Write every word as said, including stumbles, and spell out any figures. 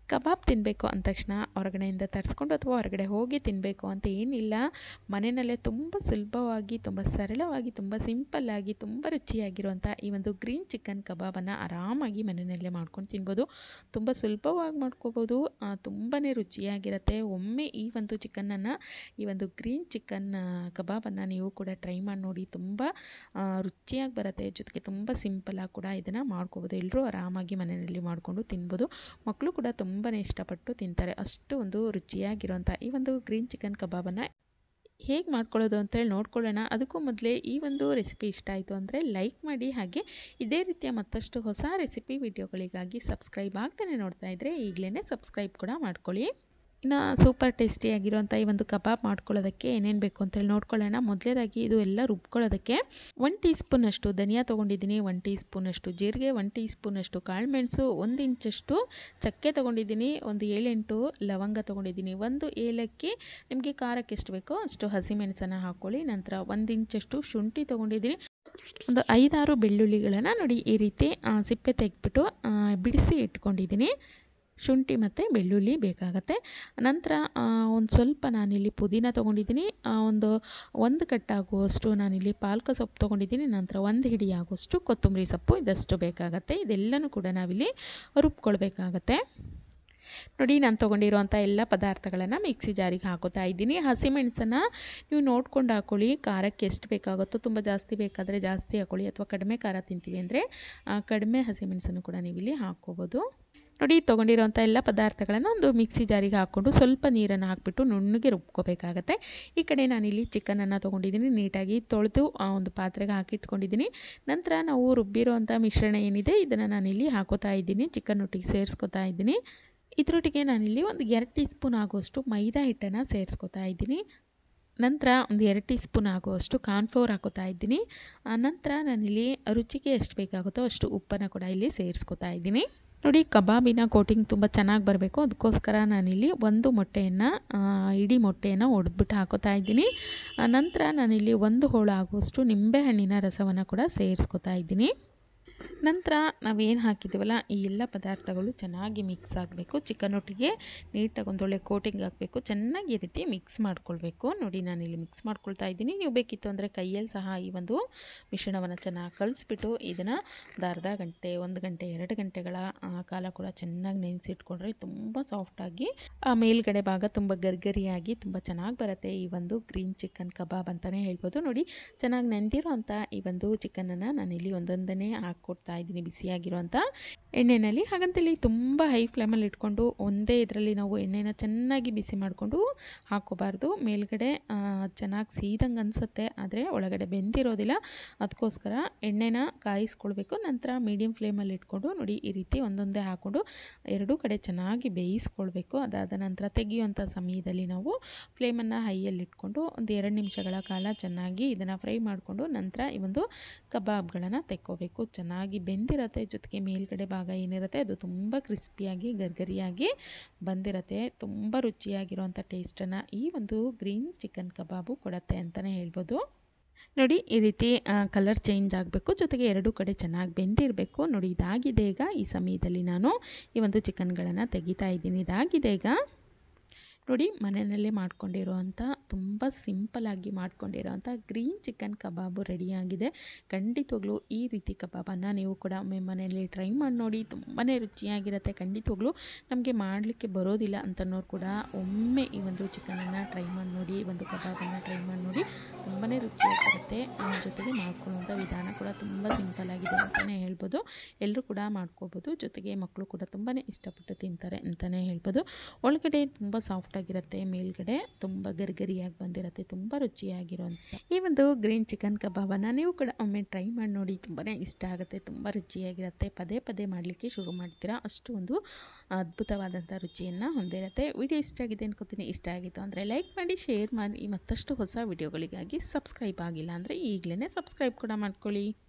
ಕಬಾಬ್ ತಿನ್ನಬೇಕು ಅಂದ ತಕ್ಷಣ ಹೊರಗಡೆಯಿಂದ ತರಿಸ್ಕೊಂಡು ಅಥವಾ ಹೊರಗಡೆ ಹೋಗಿ ತಿನ್ನಬೇಕು ಅಂತ ಏನಿಲ್ಲ. ಮನೆಯಲ್ಲೇ ತುಂಬ ಸುಲಭವಾಗಿ, ತುಂಬ ಸರಳವಾಗಿ, ತುಂಬ ಸಿಂಪಲ್ಲಾಗಿ, ತುಂಬ ರುಚಿಯಾಗಿರುವಂಥ ಈ ಒಂದು ಗ್ರೀನ್ ಚಿಕನ್ ಕಬಾಬನ್ನು ಆರಾಮಾಗಿ ಮನೆಯಲ್ಲೇ ಮಾಡ್ಕೊಂಡು ತಿನ್ಬೋದು. ತುಂಬ ಸುಲಭವಾಗಿ ಮಾಡ್ಕೋಬೋದು, ತುಂಬಾ ರುಚಿಯಾಗಿರುತ್ತೆ. ಒಮ್ಮೆ ಈ ಒಂದು ಚಿಕನನ್ನು, ಈ ಒಂದು ಗ್ರೀನ್ ಚಿಕನ್ ಕಬಾಬನ್ನು ನೀವು ಕೂಡ ಟ್ರೈ ಮಾಡಿ ನೋಡಿ. ತುಂಬ ರುಚಿಯಾಗಿ ಬರುತ್ತೆ, ಜೊತೆಗೆ ತುಂಬ ಸಿಂಪಲ್ಲಾಗಿ ಕೂಡ ಇದನ್ನು ಮಾಡ್ಕೋಬೋದು. ಎಲ್ಲರೂ ಆರಾಮಾಗಿ ಮನೆಯಲ್ಲಿ ಮಾಡಿಕೊಂಡು ತಿನ್ಬೋದು. ಮಕ್ಕಳು ಕೂಡ ತುಂಬಾ ಇಷ್ಟಪಟ್ಟು ತಿಂತಾರೆ. ಅಷ್ಟು ಒಂದು ರುಚಿಯಾಗಿರುವಂಥ ಈ ಒಂದು ಗ್ರೀನ್ ಚಿಕನ್ ಕಬಾಬನ್ನು ಹೇಗೆ ಮಾಡ್ಕೊಳ್ಳೋದು ಅಂತೇಳಿ ನೋಡ್ಕೊಳ್ಳೋಣ. ಅದಕ್ಕೂ ಮೊದಲೇ ಈ ಒಂದು ರೆಸಿಪಿ ಇಷ್ಟ ಆಯಿತು ಅಂದರೆ ಲೈಕ್ ಮಾಡಿ, ಹಾಗೆ ಇದೇ ರೀತಿಯ ಮತ್ತಷ್ಟು ಹೊಸ ರೆಸಿಪಿ ವಿಡಿಯೋಗಳಿಗಾಗಿ ಸಬ್ಸ್ಕ್ರೈಬ್ ಆಗ್ತಾನೆ ನೋಡ್ತಾ ಇದ್ದರೆ ಈಗಲೇ ಸಬ್ಸ್ಕ್ರೈಬ್ ಕೂಡ ಮಾಡ್ಕೊಳ್ಳಿ. ಇನ್ನು ಸೂಪರ್ ಟೇಸ್ಟಿಯಾಗಿರುವಂಥ ಈ ಒಂದು ಕಬಾಬ್ ಮಾಡ್ಕೊಳ್ಳೋದಕ್ಕೆ ಏನೇನು ಬೇಕು ಅಂತೇಳಿ ನೋಡ್ಕೊಳ್ಳೋಣ. ಮೊದಲೇದಾಗಿ ಇದು ಎಲ್ಲ ರುಬ್ಕೊಳ್ಳೋದಕ್ಕೆ ಒನ್ ಟೀ ಸ್ಪೂನಷ್ಟು ಧನಿಯಾ ತೊಗೊಂಡಿದ್ದೀನಿ, ಒನ್ ಟೀ ಸ್ಪೂನಷ್ಟು ಜೀರಿಗೆ, ಒನ್ ಟೀ ಸ್ಪೂನಷ್ಟು ಕಾಳುಮೆಣಸು, ಒಂದು ಇಂಚಷ್ಟು ಚಕ್ಕೆ ತೊಗೊಂಡಿದ್ದೀನಿ, ಒಂದು ಏಳೆಂಟು ಲವಂಗ ತೊಗೊಂಡಿದ್ದೀನಿ, ಒಂದು ಏಲಕ್ಕಿ, ನಿಮಗೆ ಖಾರಕ್ಕೆ ಎಷ್ಟು ಬೇಕೋ ಅಷ್ಟು ಹಸಿಮೆಣಸನ್ನು ಹಾಕ್ಕೊಳ್ಳಿ. ನಂತರ ಒಂದು ಇಂಚಷ್ಟು ಶುಂಠಿ ತೊಗೊಂಡಿದ್ದೀನಿ, ಒಂದು ಐದಾರು ಬೆಳ್ಳುಳ್ಳಿಗಳನ್ನು ನೋಡಿ ಈ ರೀತಿ ಸಿಪ್ಪೆ ತೆಗೆದ್ಬಿಟ್ಟು ಬಿಡಿಸಿ ಇಟ್ಕೊಂಡಿದ್ದೀನಿ. ಶುಂಠಿ ಮತ್ತು ಬೆಳ್ಳುಳ್ಳಿ ಬೇಕಾಗತ್ತೆ. ನಂತರ ಒಂದು ಸ್ವಲ್ಪ ನಾನಿಲ್ಲಿ ಪುದೀನ ತೊಗೊಂಡಿದ್ದೀನಿ, ಒಂದು ಒಂದು ಕಟ್ಟಾಗುವಷ್ಟು ನಾನಿಲ್ಲಿ ಪಾಲಕ ಸೊಪ್ಪು ತೊಗೊಂಡಿದ್ದೀನಿ. ನಂತರ ಒಂದು ಹಿಡಿ ಆಗುವಷ್ಟು ಕೊತ್ತಂಬರಿ ಸೊಪ್ಪು, ಇದಷ್ಟು ಬೇಕಾಗತ್ತೆ. ಇದೆಲ್ಲನೂ ಕೂಡ ನಾವಿಲ್ಲಿ ರುಬ್ಕೊಳ್ಬೇಕಾಗತ್ತೆ. ನೋಡಿ, ನಾನು ತೊಗೊಂಡಿರುವಂಥ ಎಲ್ಲ ಪದಾರ್ಥಗಳನ್ನು ಮಿಕ್ಸಿ ಜಾರಿಗೆ ಹಾಕೋತಾ ಇದ್ದೀನಿ. ಹಸಿಮೆಣಸನ್ನು ನೀವು ನೋಡ್ಕೊಂಡು ಹಾಕ್ಕೊಳ್ಳಿ, ಖಾರಕ್ಕೆ ಎಷ್ಟು ಬೇಕಾಗುತ್ತೋ. ತುಂಬ ಜಾಸ್ತಿ ಬೇಕಾದರೆ ಜಾಸ್ತಿ ಹಾಕ್ಕೊಳ್ಳಿ, ಅಥವಾ ಕಡಿಮೆ ಖಾರ ತಿಂತೀವಿ ಅಂದರೆ ಕಡಿಮೆ ಹಸಿಮೆಣಸನ್ನು ಕೂಡ ನೀವಿಲ್ಲಿ ಹಾಕ್ಕೋಬೋದು. ನೋಡಿ, ತೊಗೊಂಡಿರೋಂಥ ಎಲ್ಲ ಪದಾರ್ಥಗಳನ್ನು ಒಂದು ಮಿಕ್ಸಿ ಜಾರಿಗೆ ಹಾಕ್ಕೊಂಡು ಸ್ವಲ್ಪ ನೀರನ್ನು ಹಾಕಿಬಿಟ್ಟು ನುಣ್ಣಗೆ ರುಬ್ಕೋಬೇಕಾಗತ್ತೆ. ಈ ಕಡೆ ನಾನಿಲ್ಲಿ ಚಿಕನನ್ನು ತೊಗೊಂಡಿದ್ದೀನಿ, ನೀಟಾಗಿ ತೊಳೆದು ಒಂದು ಪಾತ್ರೆಗೆ ಹಾಕಿಟ್ಕೊಂಡಿದ್ದೀನಿ. ನಂತರ ನಾವು ರುಬ್ಬಿರೋವಂಥ ಮಿಶ್ರಣ ಏನಿದೆ ಇದನ್ನು ನಾನಿಲ್ಲಿ ಹಾಕೋತಾ ಇದ್ದೀನಿ, ಚಿಕನ್ ಒಟ್ಟಿಗೆ ಸೇರಿಸ್ಕೊತಾ ಇದ್ದೀನಿ. ಇದರೊಟ್ಟಿಗೆ ನಾನಿಲ್ಲಿ ಒಂದು ಎರಡು ಟೀ ಸ್ಪೂನ್ ಆಗುವಷ್ಟು ಮೈದಾ ಹಿಟ್ಟನ್ನು ಸೇರಿಸ್ಕೊತಾ ಇದ್ದೀನಿ. ನಂತರ ಒಂದು ಎರಡು ಟೀ ಸ್ಪೂನ್ ಆಗುವಷ್ಟು ಕಾರ್ನ್ಫ್ಲೋರ್ ಹಾಕೋತಾ ಇದ್ದೀನಿ. ನಂತರ ನಾನಿಲ್ಲಿ ರುಚಿಗೆ ಎಷ್ಟು ಬೇಕಾಗುತ್ತೋ ಅಷ್ಟು ಉಪ್ಪನ್ನು ಕೂಡ ಇಲ್ಲಿ ಸೇರಿಸ್ಕೊತಾ ಇದ್ದೀನಿ. ನೋಡಿ, ಕಬಾಬಿನ ಕೋಟಿಂಗ್ ತುಂಬ ಚೆನ್ನಾಗಿ ಬರಬೇಕು, ಅದಕ್ಕೋಸ್ಕರ ನಾನಿಲ್ಲಿ ಒಂದು ಮೊಟ್ಟೆಯನ್ನು ಇಡೀ ಮೊಟ್ಟೆಯನ್ನು ಒಡೆದ್ಬಿಟ್ಟು ಹಾಕೋತಾ ಇದ್ದೀನಿ. ನಂತರ ನಾನಿಲ್ಲಿ ಒಂದು ಹೋಳು ಆಗುವಷ್ಟು ನಿಂಬೆಹಣ್ಣಿನ ರಸವನ್ನು ಕೂಡ ಸೇರಿಸ್ಕೊತಾ ಇದ್ದೀನಿ. ನಂತರ ನಾವೇನು ಹಾಕಿದ್ದೀವಲ್ಲ ಈ ಎಲ್ಲ ಪದಾರ್ಥಗಳು ಚೆನ್ನಾಗಿ ಮಿಕ್ಸ್ ಆಗಬೇಕು. ಚಿಕನ್ ಒಟ್ಟಿಗೆ ನೀಟಾಗಿ ಒಂದೊಳ್ಳೆ ಕೋಟಿಂಗ್ ಹಾಕಬೇಕು, ಚೆನ್ನಾಗಿ ಈ ರೀತಿ ಮಿಕ್ಸ್ ಮಾಡ್ಕೊಳ್ಬೇಕು. ನೋಡಿ, ನಾನಿಲ್ಲಿ ಮಿಕ್ಸ್ ಮಾಡ್ಕೊಳ್ತಾ ಇದ್ದೀನಿ. ನೀವು ಬೇಕಿತ್ತು ಅಂದರೆ ಕೈಯಲ್ಲಿ ಸಹ ಈ ಒಂದು ಮಿಶ್ರಣವನ್ನು ಚೆನ್ನಾಗಿ ಕಲಿಸ್ಬಿಟ್ಟು ಇದನ್ನು ಒಂದು ಅರ್ಧ ಗಂಟೆ, ಒಂದು ಗಂಟೆ, ಎರಡು ಗಂಟೆಗಳ ಕಾಲ ಕೂಡ ಚೆನ್ನಾಗಿ ನೆನೆಸಿಟ್ಕೊಂಡ್ರೆ ತುಂಬ ಸಾಫ್ಟಾಗಿ ಮೇಲ್ಗಡೆ ಭಾಗ ತುಂಬ ಗರ್ಗರಿಯಾಗಿ ತುಂಬ ಚೆನ್ನಾಗಿ ಬರುತ್ತೆ. ಈ ಒಂದು ಗ್ರೀನ್ ಚಿಕನ್ ಕಬಾಬ್ ಅಂತಲೇ ಹೇಳ್ಬೋದು. ನೋಡಿ, ಚೆನ್ನಾಗಿ ನೆಂದಿರೋ ಅಂಥ ಈ ಒಂದು ಚಿಕನನ್ನು ನಾನಿಲ್ಲಿ ಒಂದೊಂದನೇ ಹಾಕ್ಕೊಡ್ತಾ ಇದ್ದೀನಿ ಬಿಸಿಯಾಗಿರುವಂಥ ಎಣ್ಣೆಯಲ್ಲಿ. ಹಾಗಂತೇಳಿ ತುಂಬ ಹೈ ಫ್ಲೇಮಲ್ಲಿ ಇಟ್ಕೊಂಡು ಒಂದೇ ಇದರಲ್ಲಿ ನಾವು ಎಣ್ಣೆನ ಚೆನ್ನಾಗಿ ಬಿಸಿ ಮಾಡಿಕೊಂಡು ಹಾಕೋಬಾರ್ದು. ಮೇಲ್ಗಡೆ ಚೆನ್ನಾಗಿ ಸೀದಂಗೆ ಅನಿಸುತ್ತೆ, ಆದರೆ ಒಳಗಡೆ ಬೆಂದಿರೋದಿಲ್ಲ. ಅದಕ್ಕೋಸ್ಕರ ಎಣ್ಣೆನ ಕಾಯಿಸ್ಕೊಳ್ಬೇಕು. ನಂತರ ಮೀಡಿಯಮ್ ಫ್ಲೇಮಲ್ಲಿ ಇಟ್ಕೊಂಡು ನೋಡಿ ಈ ರೀತಿ ಒಂದೊಂದೇ ಹಾಕ್ಕೊಂಡು ಎರಡೂ ಕಡೆ ಚೆನ್ನಾಗಿ ಬೇಯಿಸ್ಕೊಳ್ಬೇಕು. ಅದಾದ ನಂತರ ತೆಗೆಯುವಂಥ ಸಮಯದಲ್ಲಿ ನಾವು ಫ್ಲೇಮನ್ನು ಹೈಯಲ್ಲಿ ಇಟ್ಕೊಂಡು ಒಂದು ಎರಡು ನಿಮಿಷಗಳ ಕಾಲ ಚೆನ್ನಾಗಿ ಇದನ್ನು ಫ್ರೈ ಮಾಡಿಕೊಂಡು ನಂತರ ಈ ಒಂದು ಕಬಾಬ್ಗಳನ್ನು ತೆಕ್ಕೋಬೇಕು. ಚೆನ್ನಾಗಿ ಬೆಂದಿರುತ್ತೆ, ಜೊತೆಗೆ ಮೇಲ್ಗಡೆ ಭಾಗ ಏನಿರುತ್ತೆ ಅದು ತುಂಬ ಕ್ರಿಸ್ಪಿಯಾಗಿ ಗರ್ಗರಿಯಾಗಿ ಬಂದಿರುತ್ತೆ. ತುಂಬ ರುಚಿಯಾಗಿರುವಂಥ ಟೇಸ್ಟನ್ನು ಈ ಒಂದು ಗ್ರೀನ್ ಚಿಕನ್ ಕಬಾಬು ಕೊಡುತ್ತೆ ಅಂತಲೇ ಹೇಳ್ಬೋದು. ನೋಡಿ, ಈ ರೀತಿ ಕಲರ್ ಚೇಂಜ್ ಆಗಬೇಕು, ಜೊತೆಗೆ ಎರಡೂ ಕಡೆ ಚೆನ್ನಾಗಿ ಬೆಂದಿರಬೇಕು. ನೋಡಿ, ಇದಾಗಿದೆ. ಈಗ ಈ ಸಮಯದಲ್ಲಿ ನಾನು ಈ ಒಂದು ಚಿಕನ್ಗಳನ್ನು ತೆಗಿತಾ ಇದ್ದೀನಿ. ಇದಾಗಿದೆ ಈಗ. ನೋಡಿ, ಮನೆಯಲ್ಲೇ ಮಾಡ್ಕೊಂಡಿರೋವಂಥ ತುಂಬ ಸಿಂಪಲ್ಲಾಗಿ ಮಾಡ್ಕೊಂಡಿರೋವಂಥ ಗ್ರೀನ್ ಚಿಕನ್ ಕಬಾಬು ರೆಡಿಯಾಗಿದೆ. ಖಂಡಿತವಾಗ್ಲೂ ಈ ರೀತಿ ಕಬಾಬನ್ನು ನೀವು ಕೂಡ ಒಮ್ಮೆ ಮನೆಯಲ್ಲಿ ಟ್ರೈ ಮಾಡಿ ನೋಡಿ, ತುಂಬಾ ರುಚಿಯಾಗಿರುತ್ತೆ. ಖಂಡಿತವಾಗ್ಲೂ ನಮಗೆ ಮಾಡಲಿಕ್ಕೆ ಬರೋದಿಲ್ಲ ಅಂತನೋರು ಕೂಡ ಒಮ್ಮೆ ಈ ಒಂದು ಚಿಕನನ್ನು ಟ್ರೈ ಮಾಡಿ ನೋಡಿ, ಈ ಒಂದು ಕಬಾಬನ್ನು ಟ್ರೈ ಮಾಡಿ ನೋಡಿ, ತುಂಬಾ ರುಚಿಯಾಗಿರುತ್ತೆ. ಜೊತೆಗೆ ಮಾಡ್ಕೊಳ್ಳುವಂಥ ವಿಧಾನ ಕೂಡ ತುಂಬ ಸಿಂಪಲ್ಲಾಗಿದೆ ಅಂತಲೇ ಹೇಳ್ಬೋದು. ಎಲ್ಲರೂ ಕೂಡ ಮಾಡ್ಕೋಬೋದು, ಜೊತೆಗೆ ಮಕ್ಕಳು ಕೂಡ ತುಂಬಾ ಇಷ್ಟಪಟ್ಟು ತಿಂತಾರೆ ಅಂತಲೇ ಹೇಳ್ಬೋದು. ಒಳಗಡೆ ತುಂಬ ಸಾಫ್ಟ್ ಆಗಿರುತ್ತೆ, ಮೇಲ್ಗಡೆ ತುಂಬ ಗರ್ಗರಿಯಾಗಿ ಬಂದಿರುತ್ತೆ. ತುಂಬ ರುಚಿಯಾಗಿರುವಂಥ ಈ ಒಂದು ಗ್ರೀನ್ ಚಿಕನ್ ಕಬಾಬನ್ನು ನೀವು ಕೂಡ ಒಮ್ಮೆ ಟ್ರೈ ಮಾಡಿ ನೋಡಿ, ತುಂಬಾ ಇಷ್ಟ ಆಗುತ್ತೆ, ತುಂಬ ರುಚಿಯಾಗಿರುತ್ತೆ. ಪದೇ ಪದೇ ಮಾಡಲಿಕ್ಕೆ ಶುರು ಮಾಡ್ತೀರಾ, ಅಷ್ಟು ಒಂದು ಅದ್ಭುತವಾದಂಥ ರುಚಿಯನ್ನು ಹೊಂದಿರುತ್ತೆ. ವಿಡಿಯೋ ಇಷ್ಟ ಆಗಿದೆ ಅನ್ಕೋತೀನಿ. ಇಷ್ಟ ಆಗಿತ್ತು ಅಂದರೆ ಲೈಕ್ ಮಾಡಿ, ಶೇರ್ ಮಾಡಿ. ಮತ್ತಷ್ಟು ಹೊಸ ವಿಡಿಯೋಗಳಿಗಾಗಿ ಸಬ್ಸ್ಕ್ರೈಬ್ ಆಗಿಲ್ಲ ಅಂದರೆ ಈಗಲೇ ಸಬ್ಸ್ಕ್ರೈಬ್ ಕೂಡ ಮಾಡ್ಕೊಳ್ಳಿ.